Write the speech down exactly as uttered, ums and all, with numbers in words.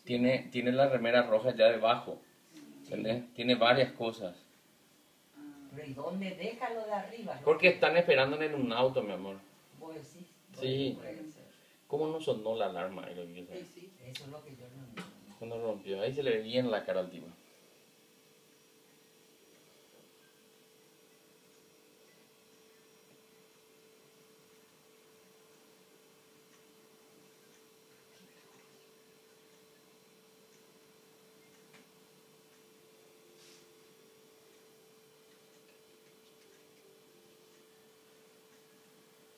tiene, tiene la remera roja ya debajo. ¿Entendés? Tiene varias cosas. Pero ¿y dónde deja lo de arriba? Porque están esperando en un auto, mi amor. ¿Vos decís? Sí. Puede ser. ¿Cómo no sonó la alarma? Ahí lo que yo Eso es lo que yo no entiendo. Cuando rompió, ahí se le ve bien la cara al tipo.